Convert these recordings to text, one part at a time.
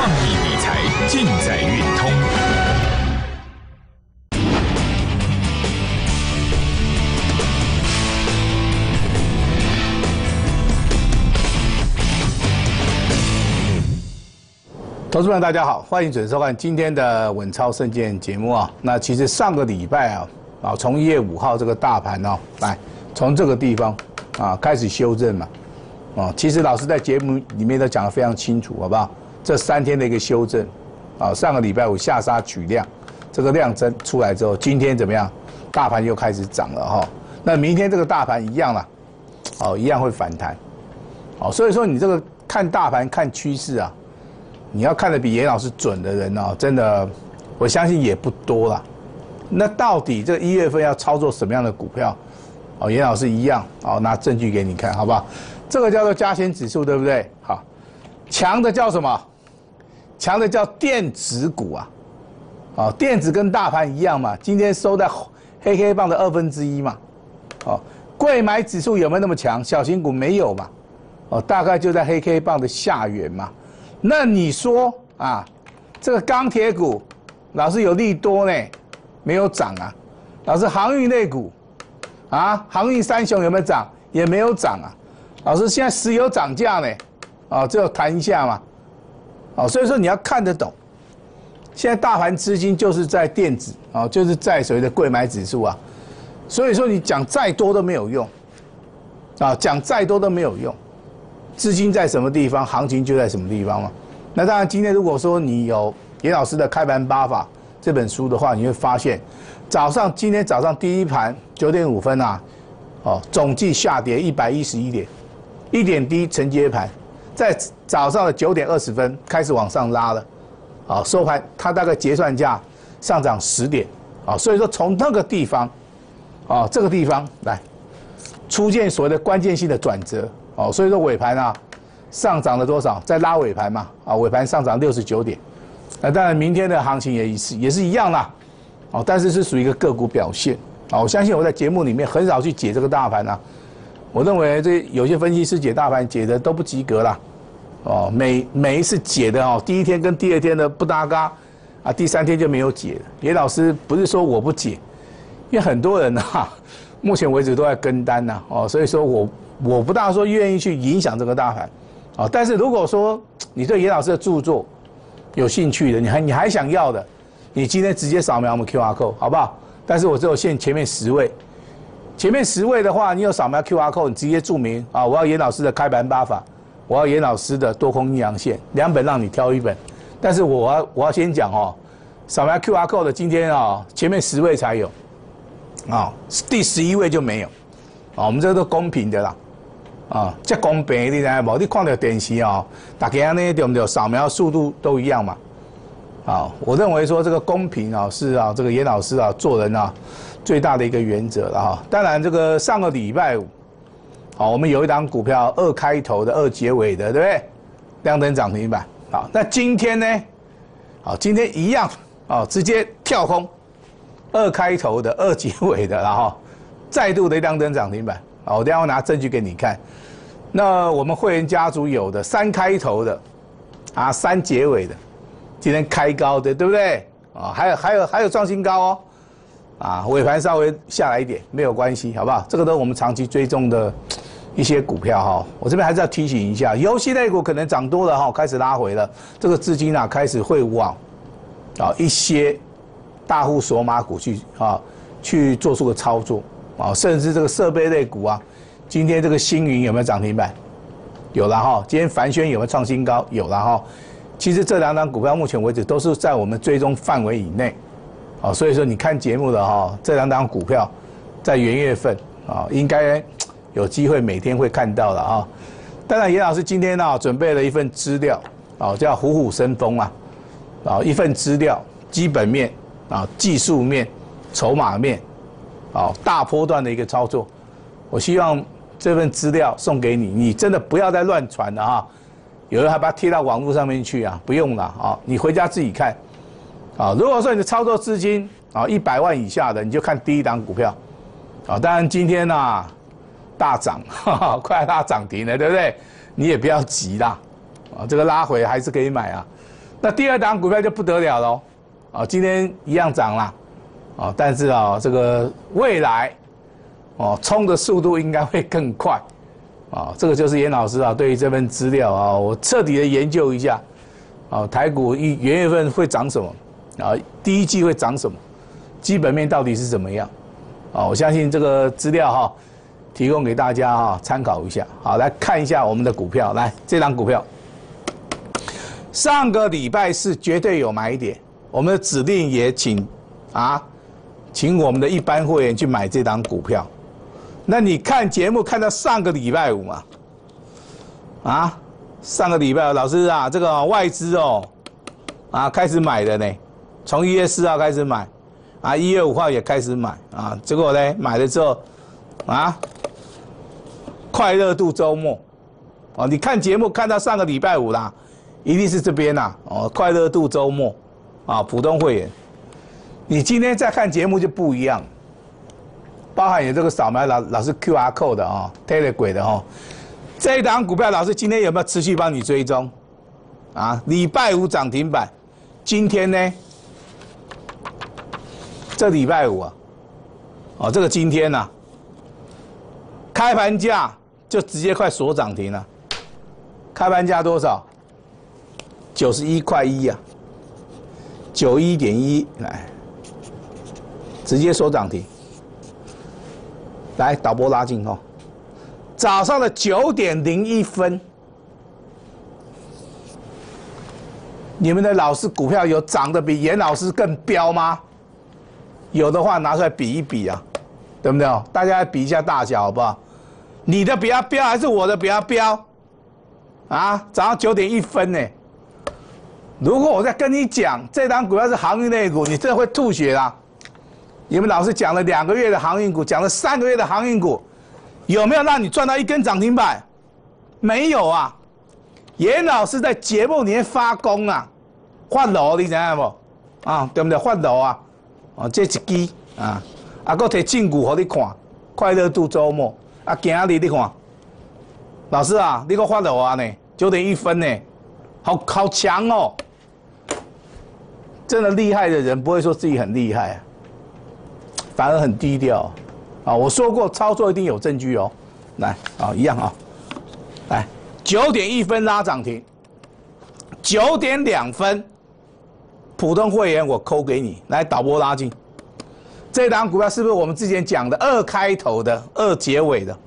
创意理财尽在运通。 投资朋友大家好，欢迎准时收看今天的稳操胜券节目啊。那其实上个礼拜从1月5号这个大盘来从这个地方开始修正嘛，其实老师在节目里面都讲得非常清楚，好不好？这3天的一个修正上个礼拜五下杀取量，这个量增出来之后，今天怎么样？大盘又开始涨了哈。那明天这个大盘一样啦，一样会反弹，所以说你这个看大盘看趋势啊。你要看得比严老师准的人真的，我相信也不多啦。那到底这1月份要操作什么样的股票？严老师一样拿证据给你看，好不好？这个叫做加权指数，对不对？好，强的叫什么？强的叫电子股啊。电子跟大盘一样嘛，今天收在黑 K 棒的1/2嘛。贵买指数有没有那么强？小型股没有嘛。大概就在黑 K 棒的下缘嘛。那你说这个钢铁股，老师有利多呢，没有涨啊。老师航运类股，航运三雄有没有涨？也没有涨啊。老师现在石油涨价呢，只有谈一下嘛，所以说你要看得懂。现在大盘资金就是在电子就是在所谓的贵买指数所以说你讲再多都没有用讲再多都没有用。资金在什么地方，行情就在什么地方嘛。那当然，今天如果说你有严老师的《开盘8法》这本书的话，你会发现，今天早上第一盘9点5分总计下跌111点，1点低承接盘，在早上的9点20分开始往上拉了，收盘它大概结算价上涨10点，所以说从那个地方，这个地方来出现所谓的关键性的转折。所以说尾盘上涨了多少？再拉尾盘嘛，尾盘上涨69点。那当然，明天的行情也是一样啦，但是是属于一个个股表现。我相信我在节目里面很少去解这个大盘我认为这有些分析师解大盘解的都不及格啦，每一次解的第一天跟第2天的不搭嘎第3天就没有解了。严老师不是说我不解，因为很多人目前为止都在跟单所以说我不大说愿意去影响这个大盘，但是如果说你对严老师的著作有兴趣的，你还想要的，你今天直接扫描我们 QR code 好不好？但是我只有限前面10位，前面10位的话，你有扫描 QR code， 你直接注明我要严老师的《开盘8法》，我要严老师的多空阴阳线，2本让你挑1本。但是我要先讲扫描 QR code 的今天前面10位才有，第11位就没有，我们这个都公平的啦。这公平你知道无？你看到电视大家呢对不对？扫描速度都一样嘛。我认为说这个公平是这个严老师做人最大的一个原则了当然，这个上个礼拜五，我们有一档股票2开头的2结尾的，对不对？亮灯涨停板。那今天呢？今天一样直接跳空，2开头的2结尾的，然后再度的亮灯涨停板。我等一下拿证据给你看。那我们会员家族有的3开头的，3结尾的，今天开高的，对不对？还有创新高尾盘稍微下来一点没有关系，好不好？这个都是我们长期追踪的一些股票我这边还是要提醒一下，游戏类股可能涨多了开始拉回了，这个资金开始会往一些大户索马股去做出个操作甚至这个设备类股今天这个星云有没有涨停板？有了今天凡轩有没有创新高？有了其实这2档股票目前为止都是在我们追踪范围以内所以说你看节目的这2档股票在元月份应该有机会每天会看到了当然，严老师今天准备了一份资料叫虎虎生风一份资料，基本面技术面、筹码面大波段的一个操作。我希望这份资料送给你，你真的不要再乱传了有人还把它贴到网络上面去不用了你回家自己看如果说你的操作资金100万以下的，你就看第一档股票当然今天大涨快要拉涨停了，对不对？你也不要急啦这个拉回还是可以买那第二档股票就不得了喽，啊，今天一样涨啦，啊，但是啊，这个未来，哦，冲的速度应该会更快，啊，这个就是严老师啊对于这份资料啊，我彻底的研究一下，啊，台股元月份会涨什么，啊，第一季会涨什么，基本面到底是怎么样，啊，我相信这个资料哈，提供给大家哈参考一下，好，来看一下我们的股票，来这档股票。上个礼拜是绝对有买点，我们的指令也请我们的一般会员去买这档股票。那你看节目看到上个礼拜五嘛？上个礼拜老师啊，这个外资哦，开始买的呢，从1月4号开始买，1月5号也开始买啊，结果呢买了之后快乐度周末，哦，你看节目看到上个礼拜五啦。一定是这边呐，哦，快乐度周末，普通会员，你今天再看节目就不一样，包含有这个扫描老师 QR code 的Telegram 的这一档股票老师今天有没有持续帮你追踪？礼拜五涨停板，今天呢？这礼拜五这个今天呐，开盘价就直接快锁涨停了，开盘价多少？91块1啊，91.1来，直接收涨停。来，导播拉近早上的9点01分，你们的老师股票有涨得比严老师更飙吗？有的话拿出来比一比啊，对不对？大家比一下大小好不好？你的比较飙还是我的比较飙？早上9点1分呢。如果我再跟你讲，这档股票是航运类股，你真的会吐血啦！你们老师讲了2个月的航运股，讲了3个月的航运股，有没有让你赚到一根涨停板？没有啊！严老师在节目里面发功发楼你知道不？对不对？发楼这一支还提正股给你看，快乐度周末今日你看，老师你给我发楼呢？9点1分呢，好强哦！真的厉害的人不会说自己很厉害反而很低调我说过操作一定有证据来一样来9点1分拉涨停，9点2分普通会员我扣给你，来导播拉近，这档股票是不是我们之前讲的2开头的2结尾的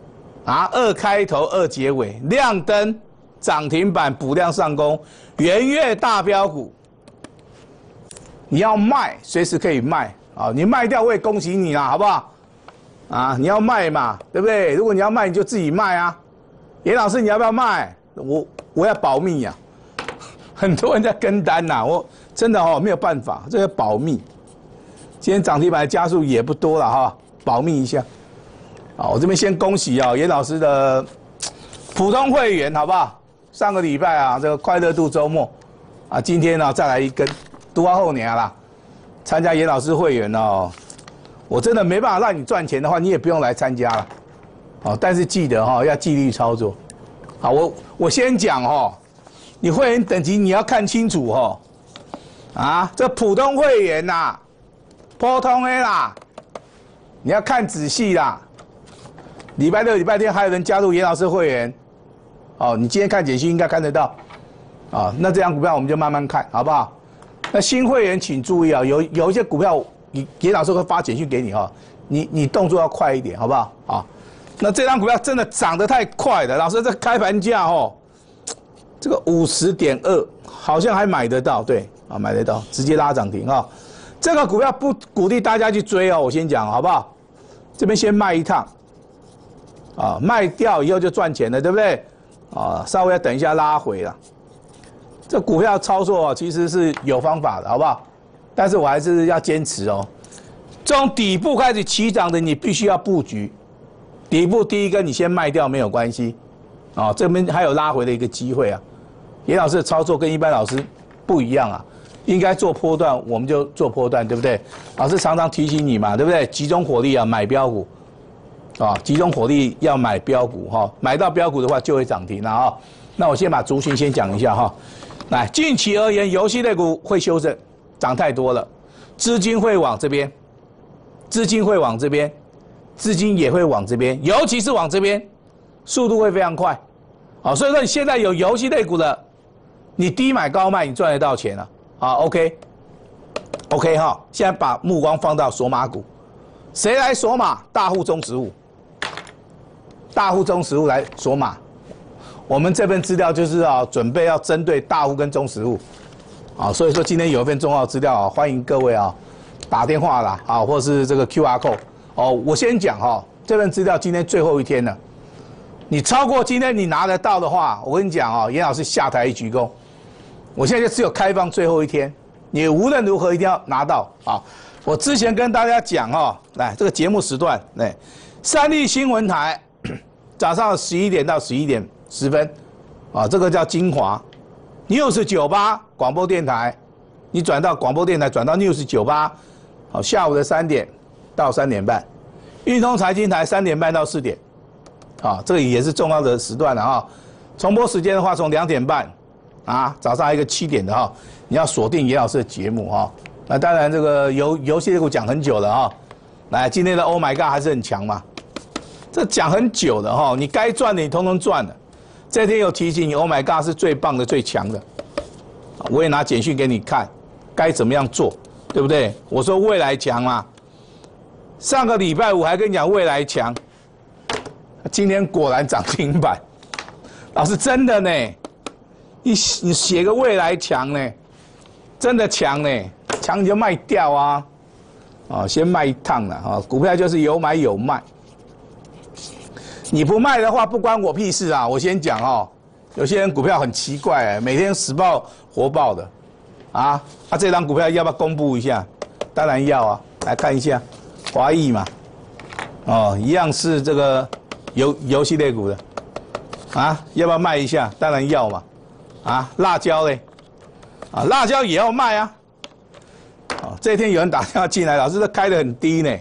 2开头2结尾亮灯涨停板补量上攻，元月大标股。你要卖，随时可以卖你卖掉我也恭喜你啦，好不好？你要卖嘛，对不对？如果你要卖，你就自己卖严老师，你要不要卖？我要保密很多人在跟单我真的没有办法，这个保密。今天涨停板的家数也不多了保密一下。我这边先恭喜严老师的普通会员，好不好？上个礼拜这个快乐度周末今天再来一根。读完后年啦，参加严老师会员我真的没办法让你赚钱的话，你也不用来参加了，但是记得要纪律操作，我先讲你会员等级你要看清楚这普通会员普通的啦，你要看仔细啦，礼拜6、礼拜天还有人加入严老师会员，你今天看简讯应该看得到，那这张股票我们就慢慢看，好不好？那新会员请注意有一些股票，严老师会发简讯给你你动作要快一点，好不好？那这张股票真的涨得太快了，老师这开盘价这个50.2好像还买得到，对买得到，直接拉涨停这个股票不鼓励大家去追我先讲好不好？这边先卖一趟，卖掉以后就赚钱了，对不对？稍微要等一下拉回了。这股票操作其实是有方法的，好不好？但是我还是要坚持从底部开始起涨的，你必须要布局。底部第一根你先卖掉没有关系，这边还有拉回的一个机会严老师的操作跟一般老师不一样应该做波段我们就做波段，对不对？老师常常提醒你嘛，对不对？集中火力买标股，集中火力要买标股买到标股的话就会涨停了那我先把族群先讲一下哈。来，近期而言，游戏类股会修正，涨太多了，资金会往这边，资金会往这边，资金也会往这边，尤其是往这边，速度会非常快。好，所以说你现在有游戏类股的，你低买高卖，你赚得到钱了。好 ，OK 哈，现在把目光放到索马股，谁来索马？大户中实物，大户中实物来索马。我们这份资料就是准备要针对大户跟中实物，所以说今天有一份重要资料欢迎各位打电话啦或是这个 QR code 我先讲这份资料今天最后一天了，你超过今天你拿得到的话，我跟你讲严老师下台一鞠躬，我现在就只有开放最后一天，你无论如何一定要拿到我之前跟大家讲来这个节目时段，三立新闻台早上11点到11点10分，这个叫精华 News 98广播电台，你转到广播电台，转到 News 98，下午的3点到3点半，运通财经台3点半到4点，这个也是重要的时段了重播时间的话，从2点半早上还有一个7点的你要锁定严老师的节目那当然这个游戏类股讲很久了来今天的 Oh My God 还是很强嘛，这讲很久的你该赚的你通通赚了。这天有提醒你 ，Oh my God 是最棒的、最强的，我也拿简讯给你看，该怎么样做，对不对？我说未来强嘛，上个礼拜五还跟你讲未来强，今天果然涨停板，老师真的呢，你写个未来强呢，真的强呢，强你就卖掉先卖一趟了股票就是有买有卖。你不卖的话，不关我屁事我先讲有些人股票很奇怪每天死抱活抱的，这张股票要不要公布一下？当然要来看一下，华裔嘛，一样是这个游戏类股的，要不要卖一下？当然要嘛，辣椒嘞，辣椒也要卖这天有人打电话进来，老师这开得很低呢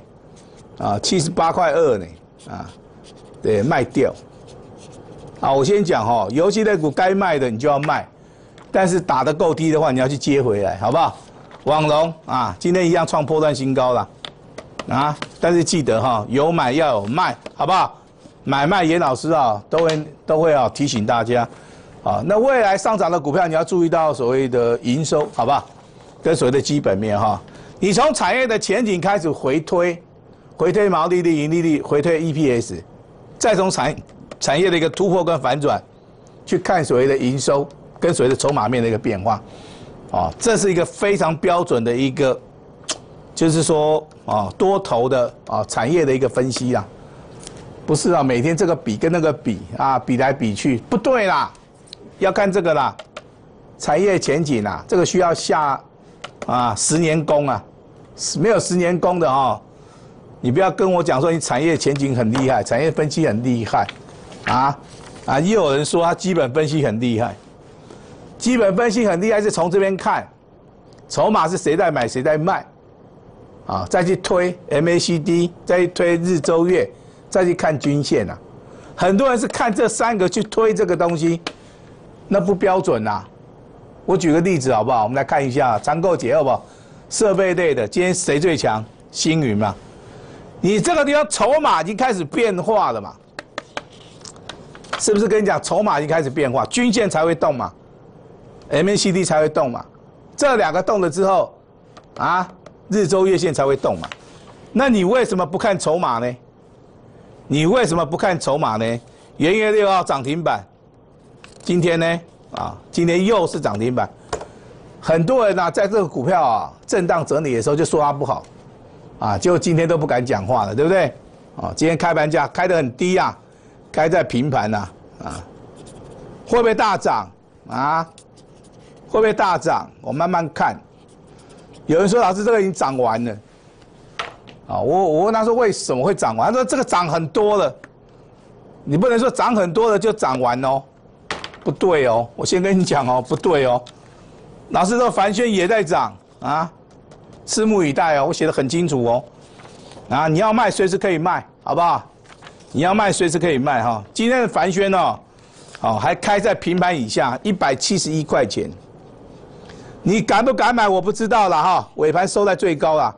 ，78.2块呢，对，卖掉。我先讲游戏类股该卖的你就要卖，但是打得够低的话，你要去接回来，好不好？网龙今天一样创波段新高了，但是记得有买要有卖，好不好？买卖严老师都会提醒大家，那未来上涨的股票你要注意到所谓的营收，好不好？跟所谓的基本面你从产业的前景开始回推毛利率、盈利率，回推 EPS。再从产业的一个突破跟反转，去看所谓的营收跟所谓的筹码面的一个变化，这是一个非常标准的一个，就是说多头的产业的一个分析啦，不是每天这个比跟那个比比来比去，不对啦，要看这个啦，产业前景这个需要下10年功没有10年功的你不要跟我讲说你产业前景很厉害，产业分析很厉害，也有人说他基本分析很厉害，基本分析很厉害是从这边看，筹码是谁在买谁在卖，再去推 MACD， 再去推日周月，再去看均线很多人是看这3个去推这个东西，那不标准我举个例子好不好？我们来看一下长购节好不好？设备类的今天谁最强？星云嘛。你这个地方筹码已经开始变化了嘛？是不是跟你讲筹码已经开始变化，均线才会动嘛 ，MACD 才会动嘛？这2个动了之后，日周月线才会动嘛？那你为什么不看筹码呢？你为什么不看筹码呢？元月6号涨停板，今天呢？今天又是涨停板。很多人在这个股票震荡整理的时候就说它不好。结果今天都不敢讲话了，对不对？今天开盘价开得很低开在平盘会不会大涨会不会大涨？我慢慢看。有人说老师这个已经涨完了，我问他说为什么会涨完？他说这个涨很多了，你不能说涨很多了就涨完不对我先跟你讲不对老师说凡轩也在涨拭目以待我写得很清楚你要卖随时可以卖，好不好？你要卖随时可以卖今天的凡轩哦，还开在平盘以下，171块钱。你敢不敢买？我不知道了哈。尾盘收在最高啦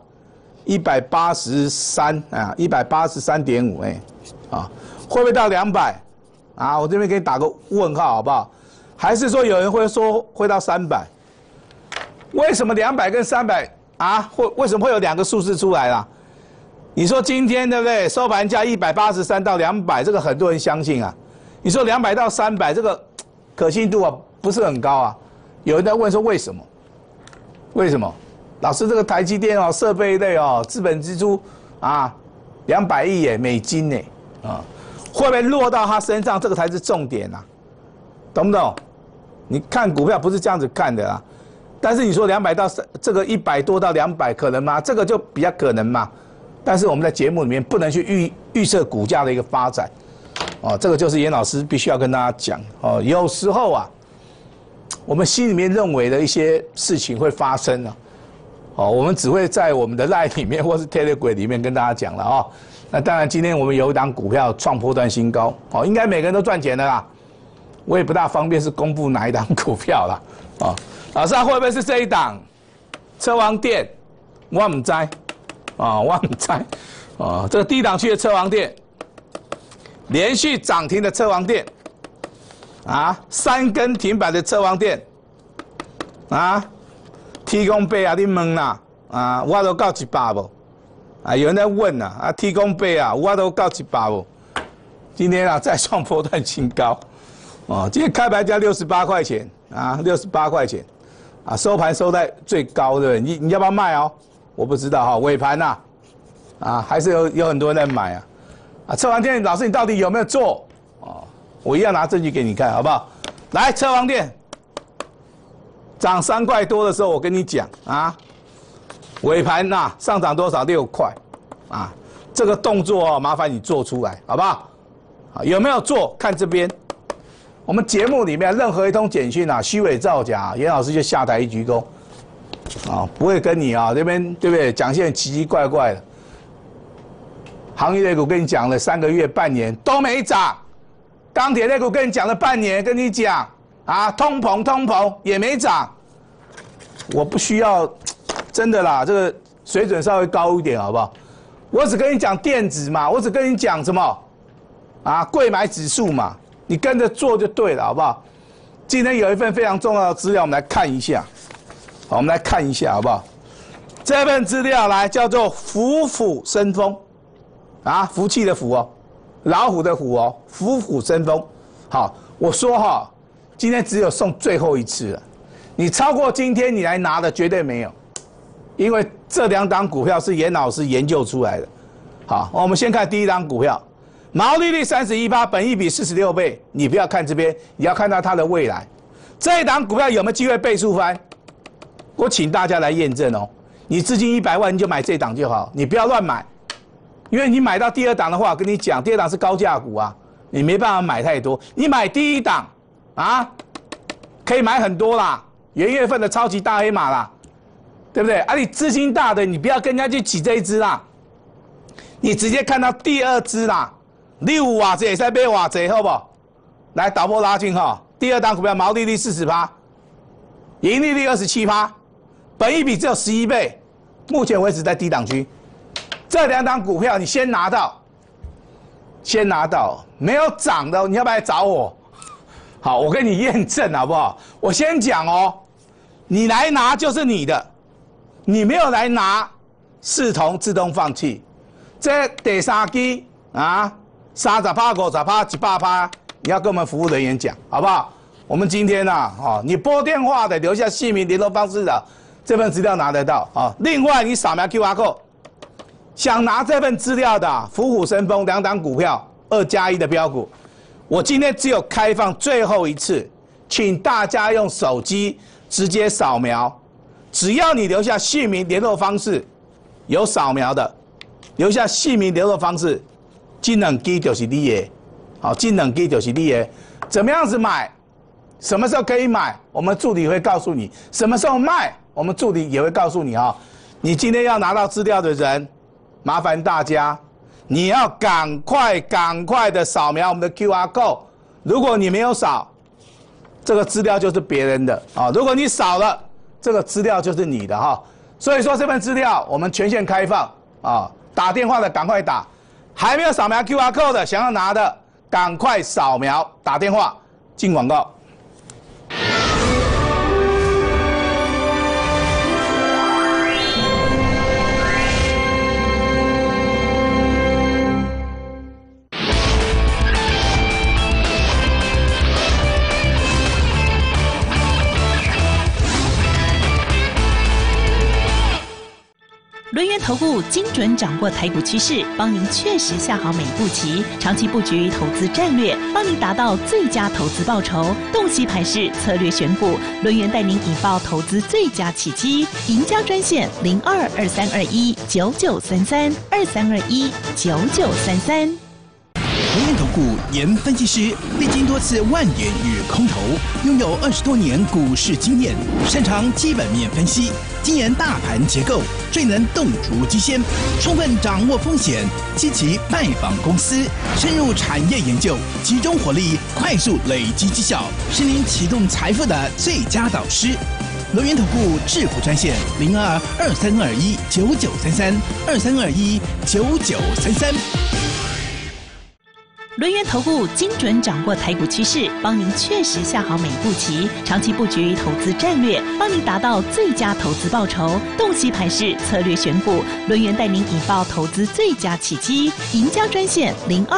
，183啊，183.5哎，啊，会不会到200？啊，我这边给你打个问号好不好？还是说有人会说会到300？为什么200跟300啊？为什么会有2个数字出来啦？你说今天对不对？收盘价183到200，这个很多人相信啊。你说200到300，这个可信度啊不是很高啊。有人在问说为什么？为什么？老师，这个台积电哦，设备类哦，资本支出啊，200亿耶美金呢啊，会不会落到他身上？这个才是重点啊，懂不懂？你看股票不是这样子看的啦。但是你说200到这个100多到200可能吗？这个就比较可能嘛。但是我们在节目里面不能去预测股价的一个发展，哦，这个就是严老师必须要跟大家讲哦。有时候啊。我们心里面认为的一些事情会发生啊，哦，我们只会在我们的 LINE 里面或是 Telegram 里面跟大家讲了哦。那当然，今天我们有一档股票创波段新高，哦，应该每个人都赚钱的啦。我也不大方便是公布哪一档股票啦，哦，老师，会不会是这一档车王店？我唔知，啊，我唔知，哦，这个低档区的车王店，连续涨停的车王店。啊，3根停板的车王店，啊，天公伯啊，你问啦，啊，我都到100不？啊，有人在问呐，啊，天公伯啊，我都到100不？今天啊，再创波段新高，哦，今天开盘价68块钱，啊，68块钱，啊，收盘收在最高的，你要不要卖哦？我不知道哈，尾盘呐，啊，还是有很多人在买啊，啊，车王店老师，你到底有没有做？哦。我一样拿证据给你看，好不好？来，车王店涨3块多的时候，我跟你讲啊，尾盘呐上涨多少？6块，啊，这个动作哦，麻烦你做出来，好不好？啊，有没有做？看这边，我们节目里面任何一通简讯啊，虚伪造假，严老师就下台一鞠躬，啊，不会跟你啊这边对不对？讲一些奇奇怪怪的，行业类股跟你讲了3个月、半年都没涨。钢铁类股跟你讲了半年，跟你讲啊，通膨也没涨，我不需要，真的啦，这个水准稍微高一点，好不好？我只跟你讲电子嘛，我只跟你讲什么啊，贵买指数嘛，你跟着做就对了，好不好？今天有一份非常重要的资料，我们来看一下，好，我们来看一下，好不好？这份资料来叫做虎虎生风，啊，福气的福哦。老虎的虎哦，虎虎生风。好，我说哈，今天只有送最后一次了，你超过今天你来拿的绝对没有，因为这2档股票是严老师研究出来的。好，我们先看第一档股票，毛利率31%，本益比46倍。你不要看这边，你要看到它的未来。这一档股票有没有机会倍数翻？我请大家来验证哦。你资金100万，你就买这档就好，你不要乱买。因为你买到第2档的话，我跟你讲，第2档是高价股啊，你没办法买太多。你买第1档啊，可以买很多啦，元月份的超级大黑马啦，对不对？啊，你资金大的，你不要跟人家去挤这一支啦，你直接看到第2支啦，你有偌济，再买偌济，好不好？来，导播拉进哈，第2档股票毛利率40%，盈利率27%，本益比只有11倍，目前为止在低档区。这2档股票你先拿到，没有涨的你要不要来找我？好，我跟你验证好不好？我先讲哦，你来拿就是你的，你没有来拿，视同自动放弃。这第3支啊，30%、50%、100%，你要跟我们服务人员讲好不好？我们今天啊，哦，你拨电话的留下姓名、联络方式的，这份资料拿得到啊。另外，你扫描 QR code。想拿这份资料的虎虎生风2档股票2+1的标股，我今天只有开放最后一次，请大家用手机直接扫描，只要你留下姓名、联络方式，有扫描的，留下姓名、联络方式，这2支就是你的，好，这2支就是你的。怎么样子买？什么时候可以买？我们助理会告诉你。什么时候卖？我们助理也会告诉你啊。你今天要拿到资料的人。麻烦大家，你要赶快的扫描我们的 QR code， 如果你没有扫，这个资料就是别人的啊；如果你扫了，这个资料就是你的哈。所以说这份资料我们权限开放啊，打电话的赶快打，还没有扫描 QR code 的想要拿的，赶快扫描打电话进广告。 轮源投顾精准掌握台股趋势，帮您确实下好每一步棋，长期布局投资战略，帮您达到最佳投资报酬。洞悉盘势，策略选股，轮源带您引爆投资最佳契机。赢家专线0223219933，23219933。 轮源投顾严分析师，历经多次万点与空头，拥有20多年股市经验，擅长基本面分析，精研大盘结构，最能洞烛机先，充分掌握风险，积极拜访公司，深入产业研究，集中火力，快速累积绩效，是您启动财富的最佳导师。轮源投顾致富专线0223219933，23219933。 轮源投顾精准掌握台股趋势，帮您确实下好每一步棋，长期布局投资战略，帮您达到最佳投资报酬。洞悉盘势，策略选股，轮源带您引爆投资最佳契机。赢家专线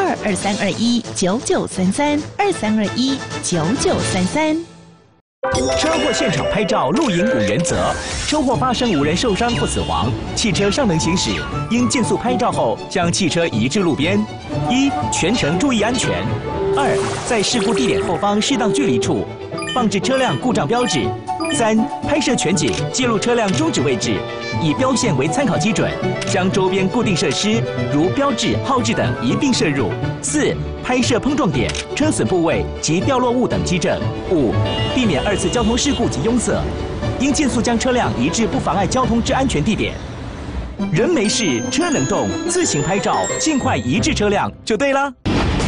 0223219933，23219933。 车祸现场拍照录影5原则：车祸发生无人受伤或死亡，汽车尚能行驶，应尽速拍照后将汽车移至路边。1、全程注意安全。2、在事故地点后方适当距离处放置车辆故障标志。3、拍摄全景，记录车辆终止位置，以标线为参考基准，将周边固定设施如标志、号志等一并摄入。4、拍摄碰撞点、车损部位及掉落物等基证。5、避免2次交通事故及拥塞，应尽速将车辆移至不妨碍交通之安全地点。人没事，车能动，自行拍照，尽快移至车辆就对了。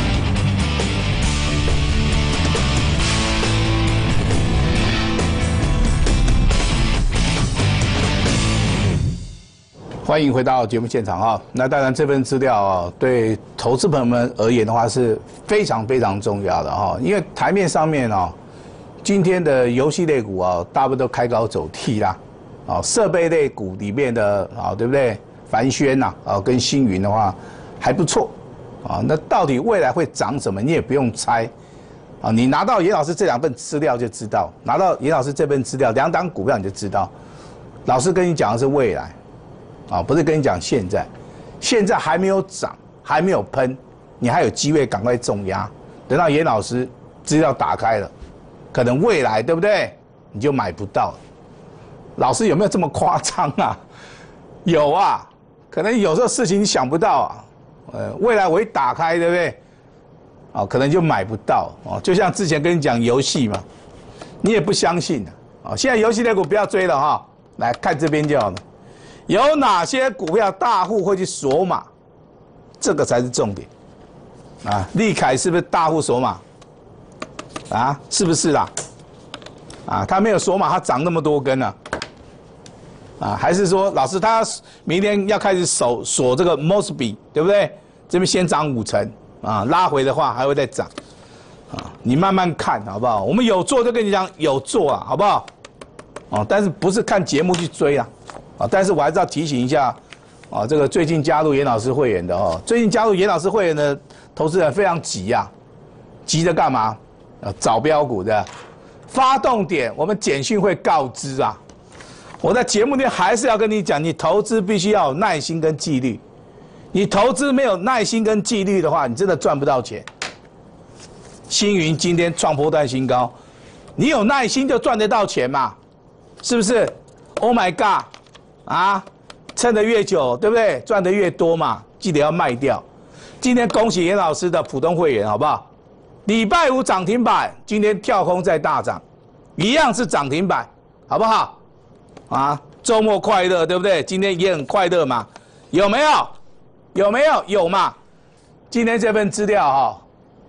欢迎回到节目现场啊！那当然，这份资料啊，对投资朋友们而言的话是非常非常重要的哈。因为台面上面啊，今天的游戏类股啊，大部分都开高走低啦。啊，设备类股里面的啊，对不对？凡轩呐，啊，跟星云的话还不错啊。那到底未来会涨什么？你也不用猜啊。你拿到严老师这2份资料就知道，拿到严老师这份资料2档股票你就知道。老师跟你讲的是未来。啊，不是跟你讲现在，现在还没有涨，还没有喷，你还有机会赶快重压。等到严老师资料打开了，可能未来对不对？你就买不到了。老师有没有这么夸张啊？有啊，可能有时候事情你想不到啊。未来我一打开，对不对？啊，可能就买不到哦。就像之前跟你讲游戏嘛，你也不相信啊。现在游戏类股不要追了哈，来看这边就好了。有哪些股票大户会去锁码？这个才是重点啊！立凯是不是大户锁码？啊，是不是啦？啊，他没有锁码，他涨那么多根呢？啊，还是说老师他明天要开始锁这个 Mosby， 对不对？这边先涨5成啊，拉回的话还会再涨啊，你慢慢看好不好？我们有做就跟你讲有做啊，好不好？哦，但是不是看节目去追啊？啊，但是我还是要提醒一下，啊，这个最近加入严老师会员的哦，最近加入严老师会员的投资人非常急啊，急着干嘛？找标股的，发动点我们简讯会告知啊。我在节目里还是要跟你讲，你投资必须要有耐心跟纪律，你投资没有耐心跟纪律的话，你真的赚不到钱。星云今天创波段新高，你有耐心就赚得到钱嘛，是不是 ？Oh my god！ 啊，撑得越久，对不对？赚得越多嘛，记得要卖掉。今天恭喜严老师的普通会员，好不好？礼拜5涨停板，今天跳空再大涨，一样是涨停板，好不好？啊，周末快乐，对不对？今天也很快乐嘛，有没有？有没有？有嘛？今天这份资料哈，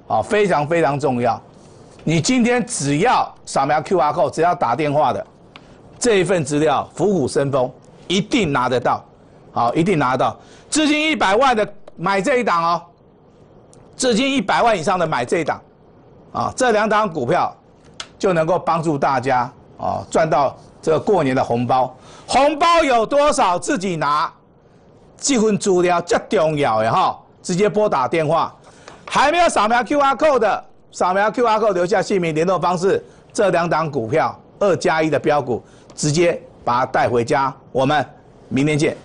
啊，非常非常重要。你今天只要扫描 QR code， 只要打电话的这一份资料，虎虎生风，一定拿得到，好，一定拿得到。资金100万的买这一档哦，资金100万以上的买这一档，啊，这2档股票就能够帮助大家啊赚到这个过年的红包。红包有多少自己拿，这份资料最重要的哈，直接拨打电话。还没有扫描 QR code 的，扫描 QR code 留下姓名、联络方式，这2档股票2+1的标股，直接把它带回家。我们明天见。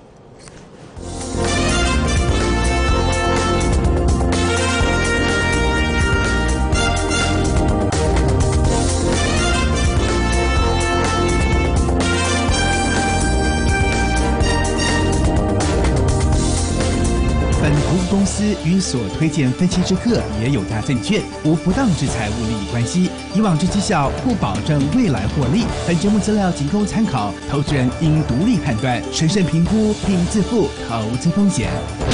公司与所推荐分期之客也有大证券，无不当之财务利益关系。以往之绩效不保证未来获利。本节目资料仅供参考，投资人应独立判断、审慎评估并自负投资风险。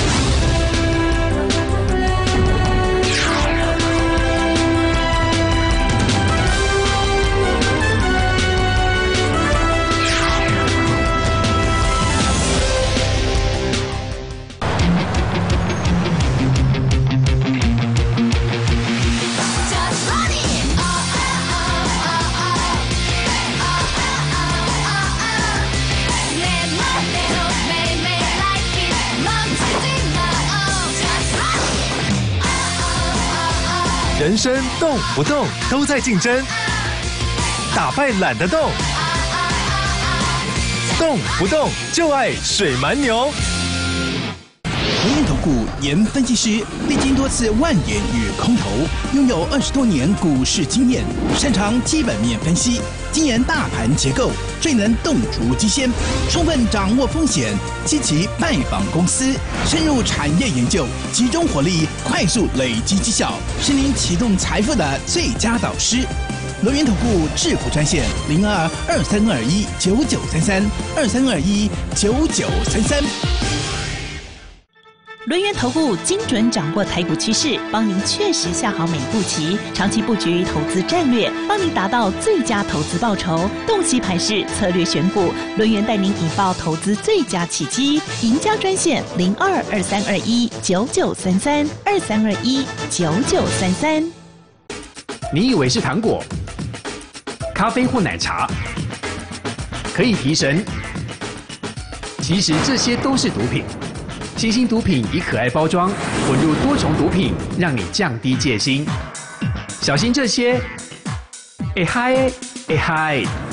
人生动不动都在竞争，打败懒得动，动不动就爱水蛮牛。 轮源投顾严分析师，历经多次万点与空头，拥有20多年股市经验，擅长基本面分析，精研大盘结构，最能洞烛机先，充分掌握风险，积极拜访公司，深入产业研究，集中火力，快速累积绩效，是您启动财富的最佳导师。轮源投顾致富专线02-2321-9933，2321-9933。 轮源投顾精准掌握台股趋势，帮您确实下好每一步棋，长期布局投资战略，帮您达到最佳投资报酬。洞悉盘势，策略选股，轮源带您引爆投资最佳契机。赢家专线02-2321-9933，2321-9933。 你以为是糖果、咖啡或奶茶可以提神，其实这些都是毒品。新兴毒品以可爱包装，混入多重毒品，让你降低戒心。小心这些，哎嗨，哎嗨。